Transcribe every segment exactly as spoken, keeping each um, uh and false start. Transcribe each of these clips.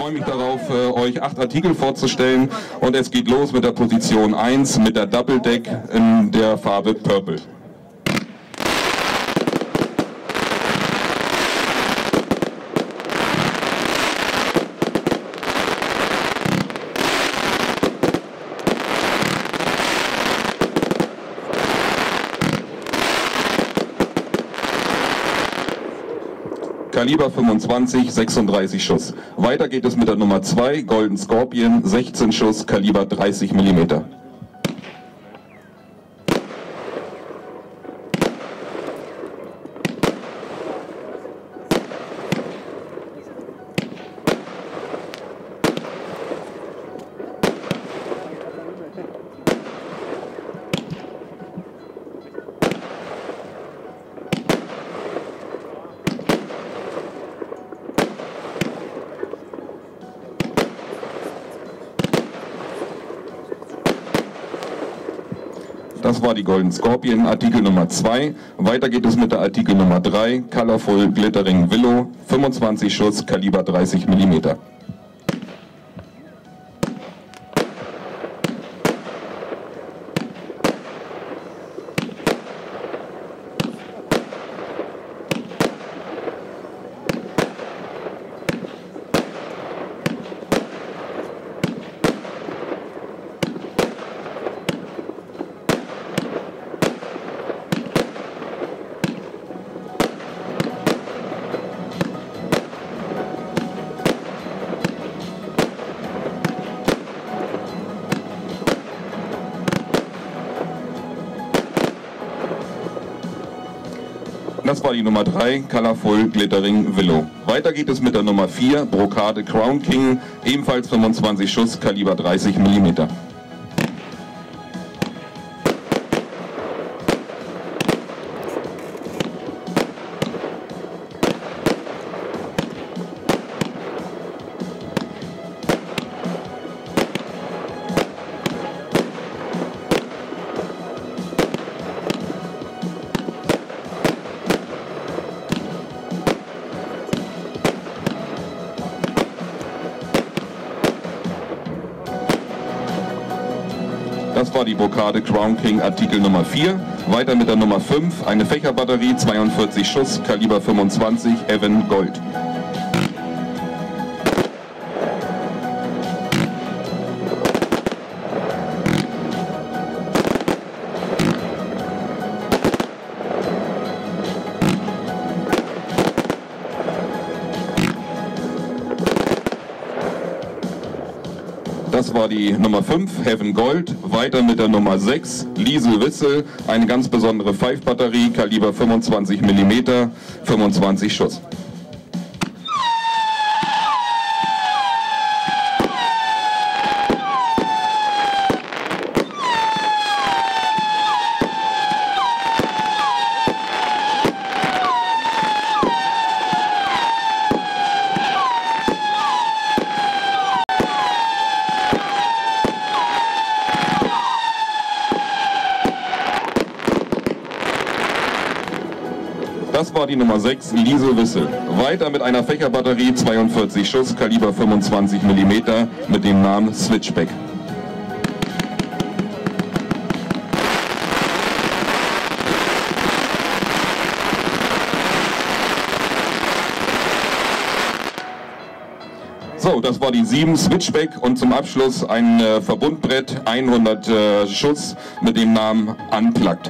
freue mich darauf, euch acht Artikel vorzustellen und es geht los mit der Position eins mit der Double Deck in der Farbe Purple. Kaliber fünfundzwanzig, sechsunddreißig Schuss. Weiter geht es mit der Nummer zwei, Golden Scorpion, sechzehn Schuss, Kaliber dreißig Millimeter. Das war die Golden Scorpion, Artikel Nummer zwei. Weiter geht es mit der Artikel Nummer drei, Colorful Glittering Willow, fünfundzwanzig Schuss, Kaliber dreißig Millimeter. Das war die Nummer drei, Colorful Glittering Willow. Weiter geht es mit der Nummer vier, Brokade Crown King, ebenfalls fünfundzwanzig Schuss, Kaliber dreißig Millimeter. Das war die Brokade Crown King, Artikel Nummer vier. Weiter mit der Nummer fünf, eine Fächerbatterie, zweiundvierzig Schuss, Kaliber fünfundzwanzig, Evan Gold. Das war die Nummer fünf, Heaven Gold. Weiter mit der Nummer sechs, Liesel Whistle, eine ganz besondere Pfeifbatterie, Kaliber fünfundzwanzig Millimeter, fünfundzwanzig Schuss. Das war die Nummer sechs, Liesel Whistle. Weiter mit einer Fächerbatterie, zweiundvierzig Schuss, Kaliber fünfundzwanzig Millimeter mit dem Namen Switchback. So, das war die sieben Switchback und zum Abschluss ein äh, Verbundbrett, hundert äh, Schuss mit dem Namen Unplugged.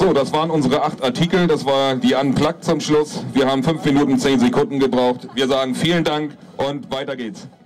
So, das waren unsere acht Artikel, das war die Unplugged zum Schluss. Wir haben fünf Minuten, zehn Sekunden gebraucht. Wir sagen vielen Dank und weiter geht's.